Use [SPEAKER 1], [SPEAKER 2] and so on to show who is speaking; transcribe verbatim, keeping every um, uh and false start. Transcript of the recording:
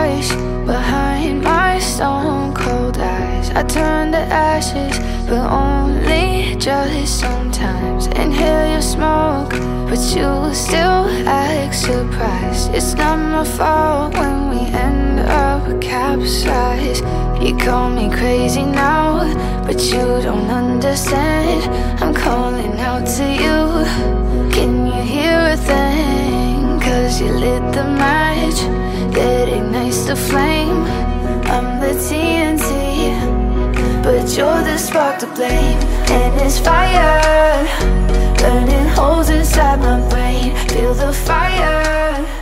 [SPEAKER 1] voice behind my stone cold eyes. I turn to ashes, but only just sometimes. Inhale your smoke, but you still act surprised. It's not my fault when we end up capsized. You call me crazy now, but you don't understand. I'm calling out to you. Can you hear a thing? Cause you lit the match that ignites the flame. I'm the T N T, but you're the spark to blame. And it's fire burning holes inside my brain. Feel the fire